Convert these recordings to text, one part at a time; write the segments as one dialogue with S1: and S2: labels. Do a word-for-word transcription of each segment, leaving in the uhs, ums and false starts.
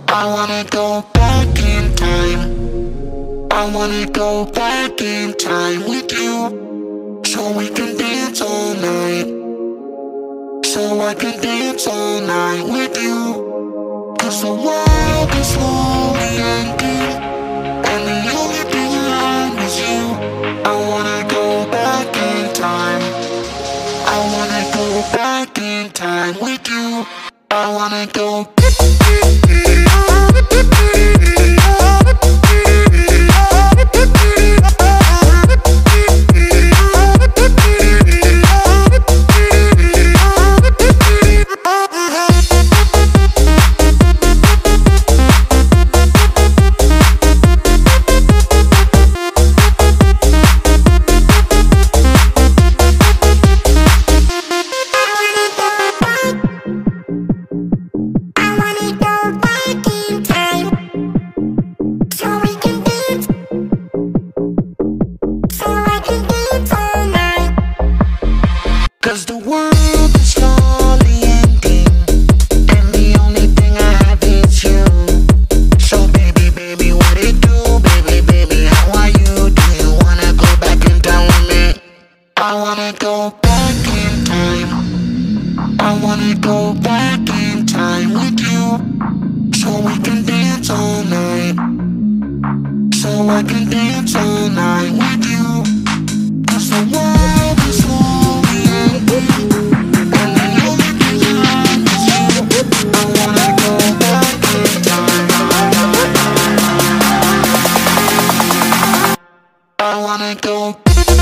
S1: I wanna go back in time. I wanna go back in time with you, so we can dance all night. So I can dance all night with you. Cause the world is slowly ending, and the only thing around is you. I wanna go back in time. I wanna go back in time with you. I wanna go. Cause the world is slowly ending, and the only thing I have is you. So baby, baby, what it do? Baby, baby, how are you? Do you wanna go back in time with me? I wanna go back in time. I wanna go back in time with you, so we can dance all night. So I can dance all night with you. Cause the world is slowly ending, and the only thing around is you. I wanna go back in time. I wanna go.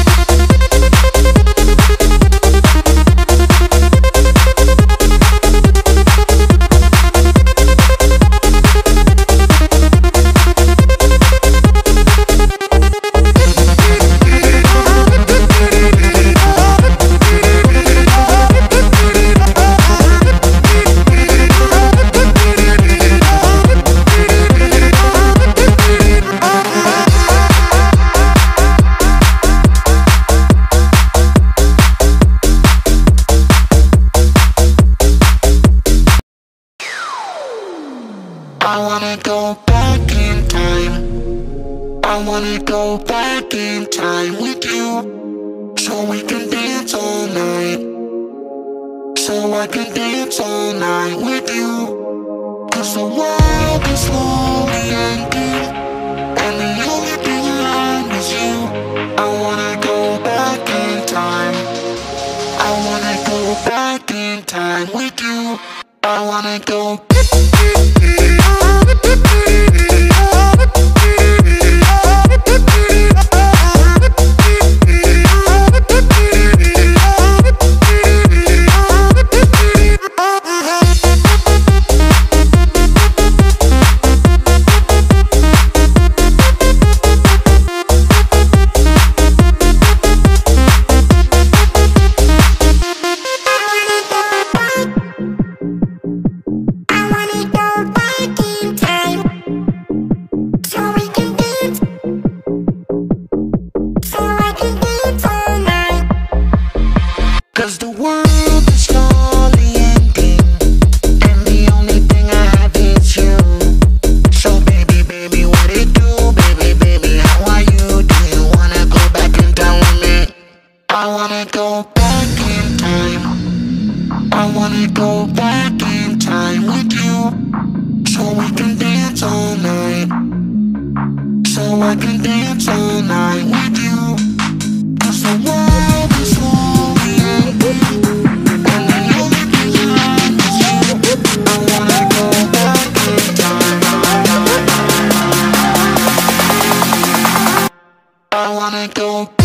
S1: I wanna go back in time. I wanna go back in time with you, so we can dance all night. So I can dance all night with you. Cause the world is slowly ending, and the only thing around is you. I wanna go back in time. I wanna go back in time with you. I wanna go. Cause the world is slowly ending, and the only thing I have is you. So baby, baby, what it do? Baby, baby, how are you? Do you wanna go back in time with me? I wanna go back in time. I wanna go back in time with you, so we can dance all night. So I can dance all night with you. Cause the world is slowly ending, and the only thing around is you. I wanna go back in time. I wanna go.